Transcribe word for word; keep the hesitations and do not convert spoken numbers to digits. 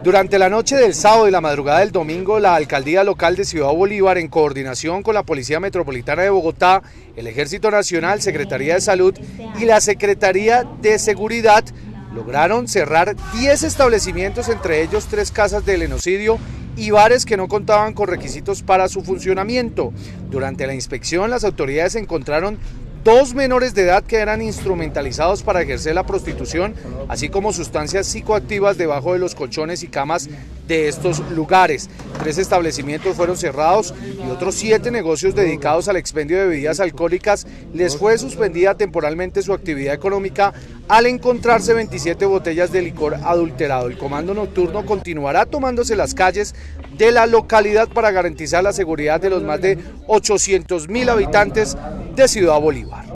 Durante la noche del sábado y la madrugada del domingo, la Alcaldía Local de Ciudad Bolívar, en coordinación con la Policía Metropolitana de Bogotá, el Ejército Nacional, Secretaría de Salud y la Secretaría de Seguridad, lograron cerrar diez establecimientos, entre ellos tres casas del genocidio y bares que no contaban con requisitos para su funcionamiento. Durante la inspección, las autoridades encontraron dos menores de edad que eran instrumentalizados para ejercer la prostitución, así como sustancias psicoactivas debajo de los colchones y camas de estos lugares. Tres establecimientos fueron cerrados y otros siete negocios dedicados al expendio de bebidas alcohólicas les fue suspendida temporalmente su actividad económica al encontrarse veintisiete botellas de licor adulterado. El comando nocturno continuará tomándose las calles de la localidad para garantizar la seguridad de los más de ochocientos mil habitantes de Ciudad Bolívar.